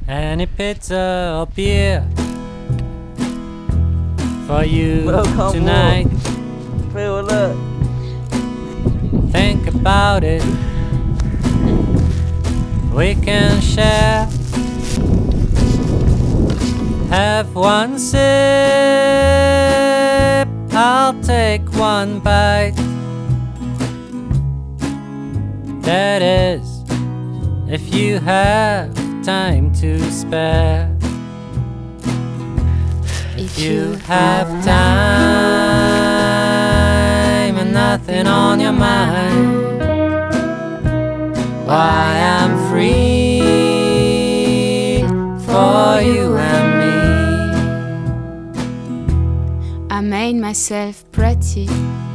Any pizza or beer for you tonight. Feel it. Think about it. We can share. Have one sip, I'll take one bite. That is, if you have time to spare. If you have time and nothing on your mind, why I'm free for you and me. I made myself pretty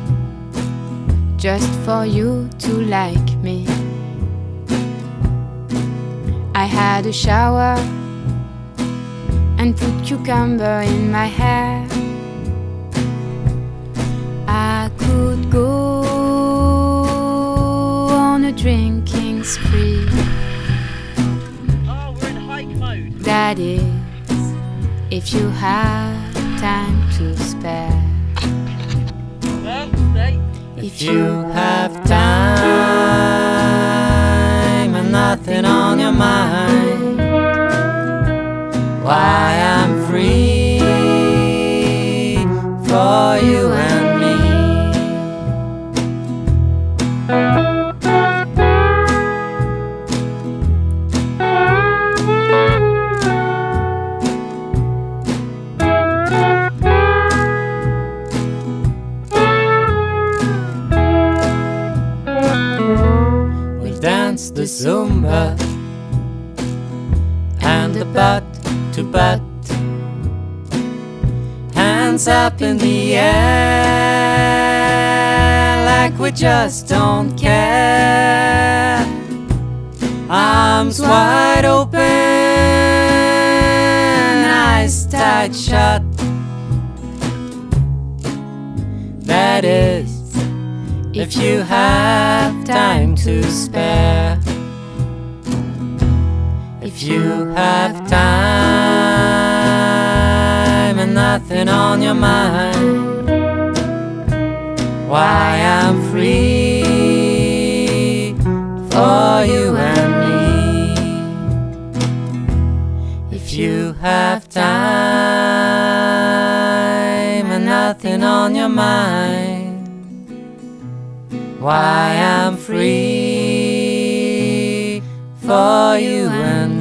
just for you to like me. I had a shower and put cucumber in my hair. I could go on a drinking spree. Oh, we're in hike mode. That is, if you have time to spare. Well, stay. If you have time and nothing on your mind, why I'm free for you and me. We'll dance the Zumba and the butt to butt, hands up in the air like we just don't care. Arms wide open, eyes tight shut. That is, if you have time to spare. If you have time and nothing on your mind, why I'm free for you and me. If you have time and nothing on your mind, why I'm free for you and me.